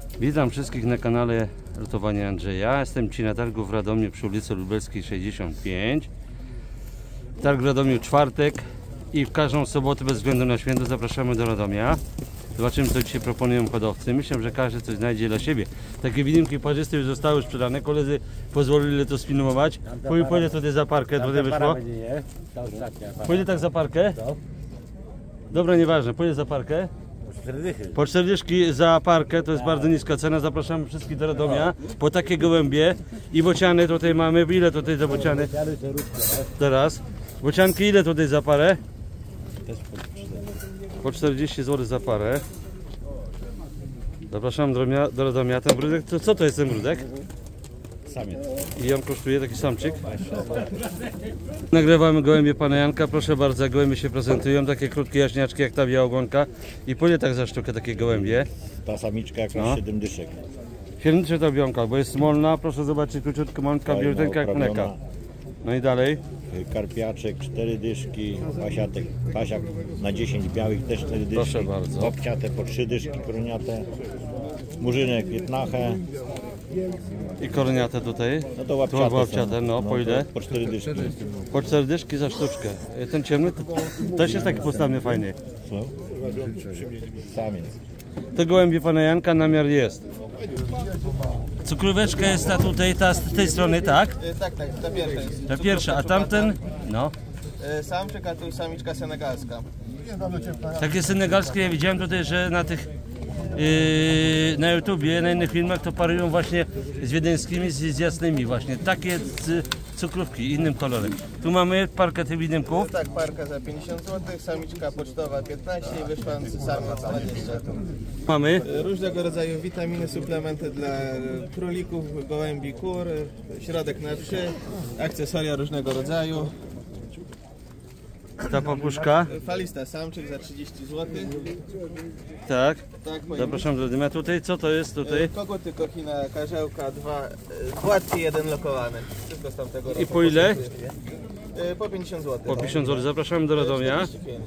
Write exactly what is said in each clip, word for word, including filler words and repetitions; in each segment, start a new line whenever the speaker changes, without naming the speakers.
Witam wszystkich na kanale Lotowania Andrzeja. Jestem Ci na targu w Radomiu przy ulicy Lubelskiej sześćdziesiąt pięć. Targ w Radomiu czwartek i w każdą sobotę bez względu na święto zapraszamy do Radomia. Zobaczymy, co dzisiaj proponują hodowcy. Myślę, że każdy coś znajdzie dla siebie. Takie widymki parzyste już zostały sprzedane. Koledzy pozwolili to sfilmować. Pójdę tutaj za parkę, tutaj wyszło. Pójdę tak za parkę. Dobra, nieważne, pójdę za parkę. Po czterdzieści za parkę, to jest bardzo niska cena. Zapraszamy wszystkich do Radomia po takie gołębie. I bociany tutaj mamy. Ile tutaj za bociany? Teraz. Bocianki ile tutaj za parę? Po czterdzieści złotych za parę. Zapraszam do, do Radomia. Ten brudek, to co to jest ten brudek?
Samiec.
I on kosztuje, taki samczyk. Nagrywamy gołębie pana Janka. Proszę bardzo, gołębie się prezentują. Takie krótkie jaśniaczki jak ta białogonka. I po ile tak za sztukę takie gołębie?
Ta samiczka jak
No.
siedem dyszek.
siedem dyszek ta białka, bo jest smolna. Proszę zobaczyć, króciutka, malka, bialuteńka jak mleka. No i dalej.
Karpiaczek, cztery dyszki, pasiatek, pasiak na dziesięć białych też cztery dyszki.
Proszę bardzo.
Obciate po trzy dyszki, koroniate. Murzynek, piętnachę.
I koroniate tutaj.
No to łapciate,
Tu łapciate, no, po ile?
Po cztery dyszki.
Po cztery dyszki za sztuczkę. Ten ciemny to też jest taki postawny, fajny.
Co? Samiec.
To gołębie pana Janka, namiar jest. Cukróweczka jest ta tutaj, ta z tej strony, tak?
Tak, tak, ta pierwsza jest.
Ta pierwsza, a tamten? No.
Samczyk, a tu samiczka senegalska.
Takie senegalskie, ja widziałem tutaj, że na tych yy, na YouTubie, na innych filmach to parują właśnie z wiedeńskimi, z, z jasnymi właśnie. Takie z, cukrówki, innym kolorem. Tu mamy parkę tych widymków.
Tak, parka za pięćdziesiąt złotych, samiczka pocztowa piętnaście i wyszłancy samiec dwadzieścia.
Mamy
Różnego rodzaju witaminy, suplementy dla królików, gołębi, kur, środek na wszy, akcesoria różnego rodzaju.
ta papuszka.
Falista samczyk za trzydzieści złotych.
Tak.
Tak,
Zapraszam do Radomia. Tutaj co to jest tutaj?
Koguty, kochina, karzełka, dwa płatki, jeden lokowany. Wszystko z tamtego roku.
I po ile?
Po pięćdziesiąt złotych.
Po pięćdziesiąt złotych. Zapraszamy do Radomia.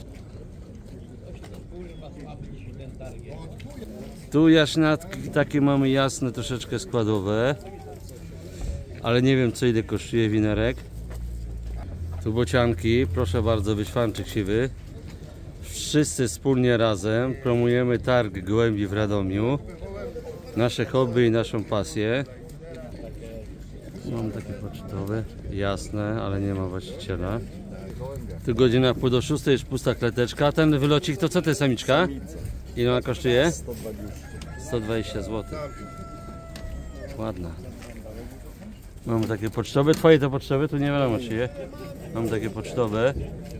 Tu jaśniatki takie mamy jasne, troszeczkę składowe. Ale nie wiem, co ile kosztuje winerek. Tu bocianki, proszę bardzo, wyświanczyk siwy. Wszyscy wspólnie razem promujemy targ gołębi w Radomiu. Nasze hobby i naszą pasję. Mam takie pocztowe, jasne, ale nie ma właściciela. Tu godzina pół do szóstej, już pusta kleteczka. A ten wylocik to co to jest samiczka? Ile ona kosztuje? sto dwadzieścia złotych. Ładna. Mamy takie pocztowe, twoje to pocztowe, tu nie wiadomo czy je. Mam takie pocztowe.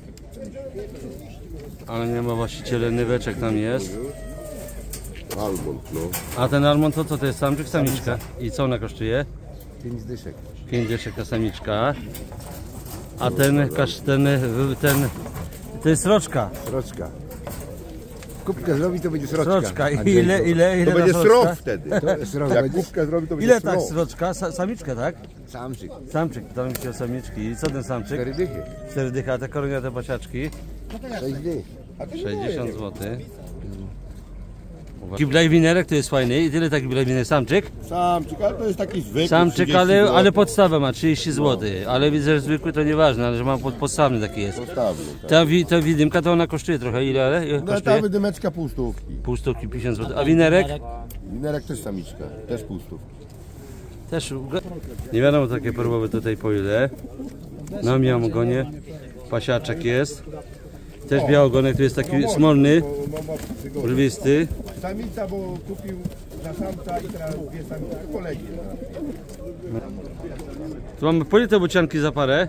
Ale nie ma właściciela, nyweczek tam jest.
Almond, no.
A ten almond to co to jest, samczyk, samiczka? I co ona kosztuje?
Pięć dyszek.
pięć dyszek ta samiczka. A ten, kasz, ten, ten, to jest sroczka.
Sroczka. Kubkę zrobi, to będzie sroczka.
Sroczka. I ile, ile, ile
To będzie
ta
srok
sroczka?
wtedy. To srok. Jak kubkę zrobi, to będzie
Ile
srok.
tak sroczka? Sa, samiczka, tak?
Samczyk.
Samczyk, tam mi się o samiczki. I co ten samczyk?
Cztery dychy.
Cztery dychy, a te koroniate pasiaczki?
Sześć dych.
sześćdziesiąt złotych. Taki winerek to jest fajny. I tyle taki winerek. Samczyk?
Samczyk, ale to jest taki zwykły.
Samczyk, ale, ale podstawę ma trzydzieści złotych. Ale widzę, że zwykły to nieważne, ale że ma pod, podstawny taki jest.
Postawny, tak.
Ta, wi, ta widymka to ona kosztuje trochę. Ile? Ale
No ta
kosztuje?
wydymeczka pół stówki.
Pół stówki, pięćdziesiąt złotych. A winerek?
Winerek też samiczka, też pół stówki.
Też. Nie wiadomo takie perłowe tutaj po ile. Na białogonie. Pasiaczek jest. Też białogonek, tu jest taki smolny, brwisty.
Samica, bo kupił za samca i teraz dwie samice kolegi.
Tu mamy po ile te bocianki za parę?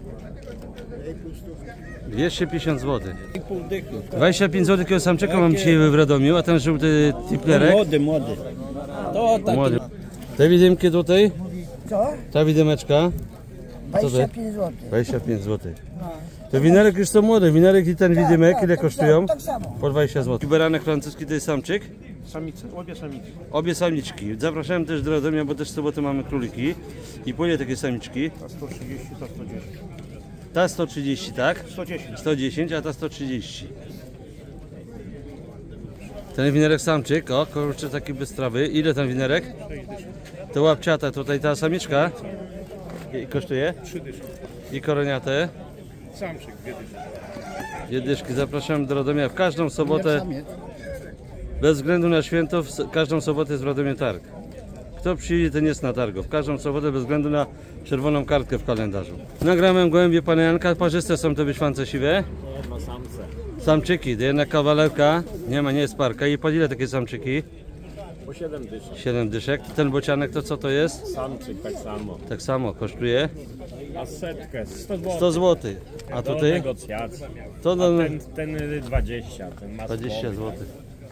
dwieście pięćdziesiąt złotych. dwadzieścia pięć złotych kilogram samczyka mam dzisiaj w Radomiu, a ten żółty tiplerek?
Młody, młody. To taki.
Młody. Te widymki tutaj?
Co?
Ta widymeczka?
dwadzieścia pięć złotych.
dwadzieścia pięć złotych. To winerek już są młode, winerek i ten widymek ile kosztują?
Tak samo.
Po dwadzieścia złotych. Beranek francuski to jest samczyk?
Samice, obie samice.
Obie samiczki. Zapraszałem też do Radomia, bo też w sobotę mamy króliki. I po ile takie samiczki?
Ta sto trzydzieści, ta sto dziesięć.
Ta sto trzydzieści, tak?
sto dziesięć.
sto dziesięć, a ta sto trzydzieści. Ten winerek samczyk, o kurczę, taki bystrawy. Ile ten winerek? To łapciata, tutaj ta samiczka. I kosztuje?
trzy dyszki.
I koroniate?
Samczyk, dwie dyszki.
Dwie dyszki. Zapraszamy do Radomia w każdą sobotę. Bez względu na święto, w każdą sobotę jest w Radomiu targ. Kto przyjdzie, ten jest na targu. W każdą sobotę, bez względu na czerwoną kartkę w kalendarzu. Nagrałem gołębie pana Janka. Parzyste są te wyśwance siwe?
Ma samce.
Samczyki, jedna kawalerka. Nie ma, nie jest parka. I po ile takie samczyki?
Po siedem dyszek.
siedem dyszek. Ten bocianek to co to jest?
Samczyk tak samo.
Tak samo kosztuje
A setkę, sto złotych.
sto złotych. A
Do
tutaj?
negocjacji.
To do
Ten, ten dwadzieścia, ten ma
dwadzieścia złotych.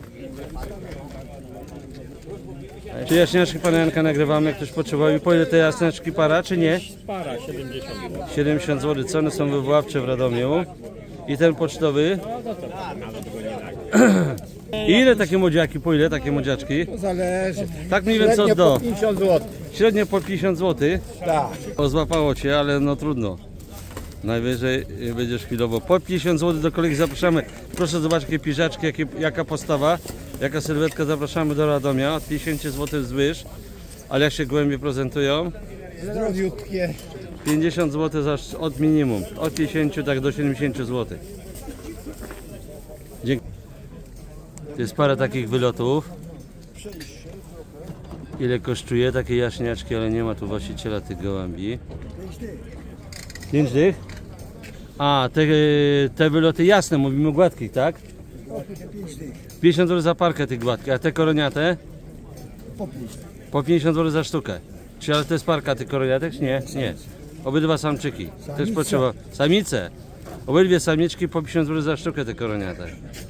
Czy jaśniaczki pana Janka nagrywamy, jak ktoś potrzebował? I po ile te jaśniaczki para, czy nie?
para, siedemdziesiąt złotych.
siedemdziesiąt złotych. Ceny są wywoławcze w Radomiu. I ten pocztowy? I ile takie młodziaki? Po ile takie młodziaczki?
Zależy.
Tak mniej więcej od do.
pięćdziesiąt złotych.
Średnio po pięćdziesiąt złotych.
Tak.
O, złapało cię, ale no trudno. Najwyżej będziesz chwilowo. Po pięćdziesiąt złotych do kolegi zapraszamy. Proszę zobaczyć jakie piżaczki, jakie, jaka postawa, jaka sylwetka. Zapraszamy do Radomia. Od pięćdziesiąt złotych zwyż. Ale jak się gołębie prezentują?
Zdrowiutkie.
pięćdziesiąt złotych za, od minimum. Od pięćdziesięciu tak do siedemdziesięciu złotych. Dzięki. To jest parę takich wylotów. Ile kosztuje takie jaśniaczki, ale nie ma tu właściciela tych gołębi. pięć dych? A, te, te wyloty jasne, mówimy o gładkich, tak? pięćdziesiąt złotych za parkę tych gładkich, a te koroniate? Po pięćdziesiąt złotych za sztukę. Czy ale to jest parka tych koroniatek? Nie, nie. Obydwa samczyki. Też potrzeba. Samice. Obydwie samiczki po pięćdziesiąt złotych za sztukę te koroniate.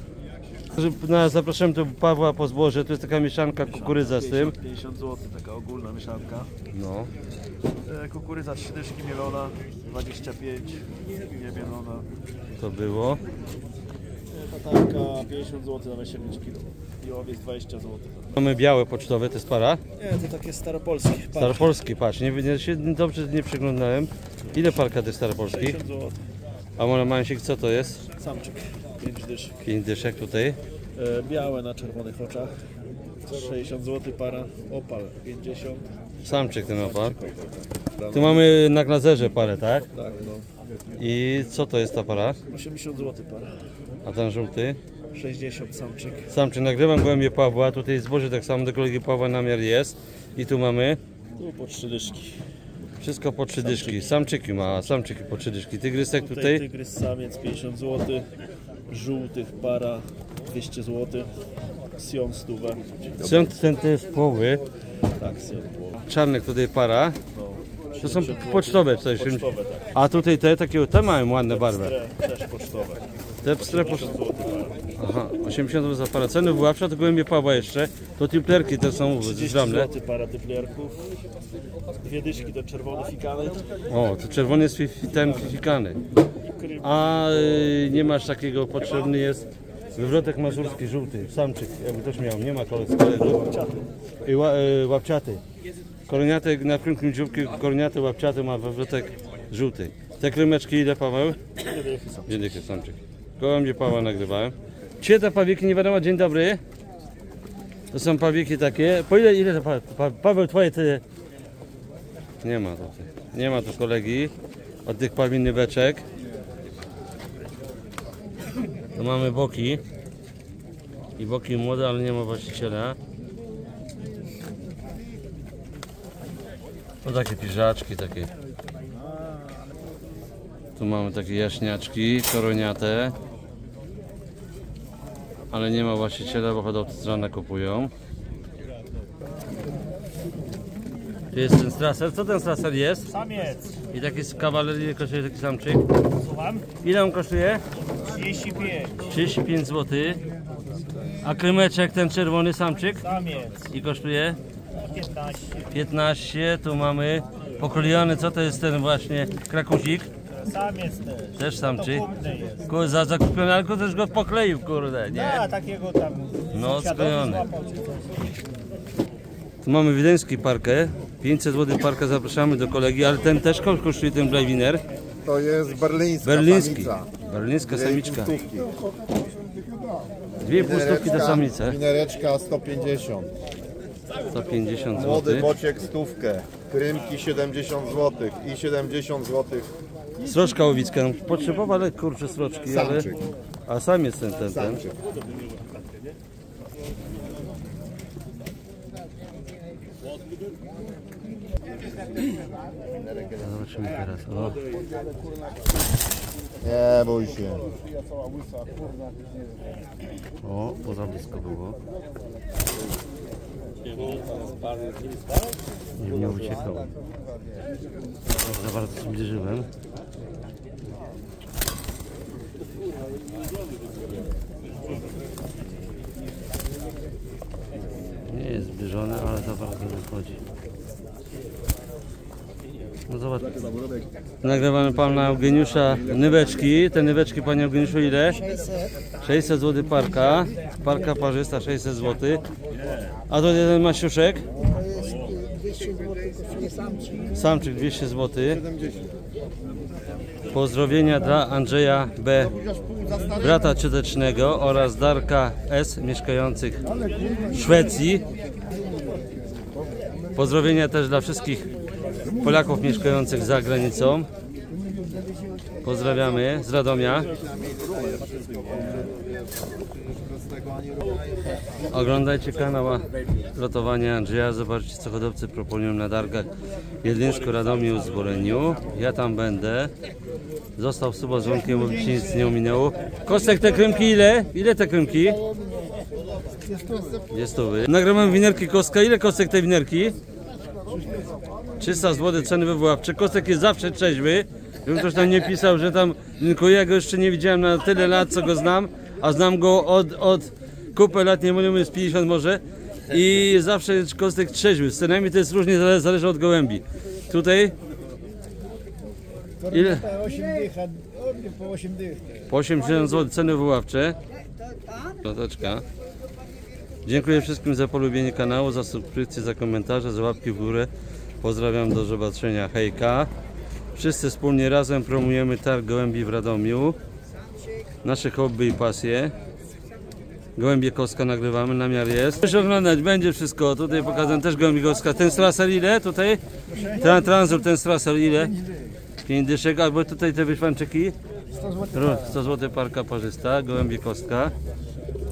No, zapraszam tu Pawła po zboże, to jest taka mieszanka kukurydza z tym.
pięćdziesiąt złotych, taka ogólna mieszanka.
No.
E, kukurydza trzy dyszki mielona, dwadzieścia pięć niemielona.
To było.
E, tatarka pięćdziesiąt złotych na siedem kilo. I owiec dwadzieścia złotych.
Mamy białe pocztowe, to jest para.
Nie, to takie staropolskie.
Staropolski, patrz, nie, nie, się dobrze nie przyglądałem. Ile parka tych staropolskich?
pięćdziesiąt złotych.
A może mańsik, co to jest?
Samczyk, pięć dyszek.
pięć dyszek tutaj.
E, białe na czerwonych oczach, sześćdziesiąt złotych para. Opal, pięćdziesiąt.
Samczyk ten opar. Tu mamy na glazerze parę, tak?
Tak, no.
I co to jest ta para?
osiemdziesiąt złotych para.
A ten żółty?
sześćdziesiąt samczyk.
Samczyk, nagrywam gołębie Pawła, tutaj zboże tak samo do kolegi Pawła namiar jest. I tu mamy
Tu po trzy dyszki.
wszystko po trzy dyszki. Samczyki ma, samczyki po trzy dyszki. Tygrysek
Tutaj
tutaj.
tygrys samiec pięćdziesiąt złotych. Żółtych para dwieście złotych. Sion stówę.
Są ten to jest połowy.
Tak, Sion połowa.
Czarnek tutaj para. To są pocztowe coś.
Pocztowe, tak.
A tutaj te takie, te mają ładne barwę.
Te też pocztowe.
Te pstre pocztowe. Aha, osiemdziesiąt złotych za parę. Ceny wyłapcza, to gołębie Pawła jeszcze. To tiplerki te są
trzydzieści
zżamne.
złotych para typlerków. Dwie dyszki to czerwone fikany.
O, to czerwony jest fi- ten fikany. A y, nie masz takiego, potrzebny jest wywrotek mazurski żółty, samczyk, jakby ktoś miał, nie ma kolegów. I ła, y, łapciaty. Koroniaty, na krótkim dzióbku koroniaty, łapciaty ma wywrotek żółty. Te krymeczki ile, Paweł? Dwie dychy, samczyk. Gołębie Pawła nagrywałem. Cie te pawieki, nie wiadomo, dzień dobry. To są pawieki takie. Po ile, ile to pa, pa, Paweł, twoje te... Nie ma tutaj. Nie ma tu kolegi od tych pawinny beczek. Tu mamy boki. I boki młode, ale nie ma właściciela. To takie piżaczki takie. Tu mamy takie jaśniaczki, koroniate. Ale nie ma właściciela, bo hodowcy z rana kupują. Tu jest ten straser. Co ten straser jest?
Samiec.
I taki z kawaler, ile kosztuje taki samczyk?
Słucham?
Ile on kosztuje?
trzydzieści pięć.
trzydzieści pięć złotych. A krymeczek ten czerwony samczyk?
Samiec.
I kosztuje?
piętnaście.
piętnaście. Tu mamy pokrojony, co to jest ten właśnie krakusik?
Samiec też.
Też samczyk.
To kupny jest.
Kurde, za zakupiony, ale kurde, też go pokleił, kurde, nie?
A, takiego tam
No,
sąsiadowi
sklejony.
złapał czy coś.
Tu mamy wiedeński parkę. pięćset złotych parka, zapraszamy do kolegi, ale ten też kosztuje ten Blajwiner.
To jest berlińska
Berliński.
samica.
Berlińska
Dwie
samiczka.
półstówki.
Dwie i pół stówki te samice.
Winereczka sto pięćdziesiąt.
sto pięćdziesiąt
Młody
złotych.
bociek stówkę. Krymki siedemdziesiąt złotych i siedemdziesiąt złotych.
Sroczka łowicka. No, potrzebował, ale kurczę sroczki, ale...
Samczyk.
A sam jest ten, ten, ten.
Samczyk.
Zobaczymy teraz. O.
Nie bój się.
O, poza blisko było. Nie, nie uciekał. Za bardzo się zbliżyłem. Nie jest zbliżony, ale za bardzo wychodzi. No zobacz. Nagrywamy pana Eugeniusza nyweczki. Te nyweczki, panie Eugeniuszu, ile? sześćset złotych parka. Parka parzysta sześćset złotych. A to jeden maściuszek?
dwieście złotych kosztuje samczyk.
Samczyk dwieście złotych. Pozdrowienia dla Andrzeja B., brata ciotecznego, oraz Darka S., mieszkających w Szwecji. Pozdrowienia też dla wszystkich Polaków mieszkających za granicą. Pozdrawiamy z Radomia. Oglądajcie kanał Lotowania Andrzeja. Zobaczcie, co hodowcy proponują na targach w Jedlińsku, Radomiu, Zboreniu. Ja tam będę. Został suba z dzwonkiem, bo się nic nie ominęło. Kostek, te krymki ile? Ile te krymki? Jest to wy. Nagrywam winerki Kostka. Ile kostek tej winerki? trzysta złotych ceny wywoławcze. Kostek jest zawsze trzeźwy. Żeby ktoś tam nie pisał, że tam... Tylko ja go jeszcze nie widziałem na tyle lat, co go znam. A znam go od, od kupę lat, nie mówimy z pięćdziesiąt może. I zawsze jest kostek trzeźwy. Z cenami to jest różnie, zale- zależy od gołębi. Tutaj... Ile?
Po osiem dych.
Po osiemdziesiąt złotych ceny wywoławcze. Loteczka. Dziękuję wszystkim za polubienie kanału, za subskrypcję, za komentarze, za łapki w górę. Pozdrawiam, do zobaczenia. Hejka. Wszyscy wspólnie razem promujemy targ gołębi w Radomiu. Nasze hobby i pasje. Gołębie Kostka nagrywamy, namiar jest. Proszę oglądać, będzie wszystko. Tutaj pokazałem też gołębi Kostka. Ten straser ile tutaj? Ten transur, ten straser ile? pięć dyszek, albo tutaj te wyszwanczyki? sto złotych parka parzysta, gołębie Kostka.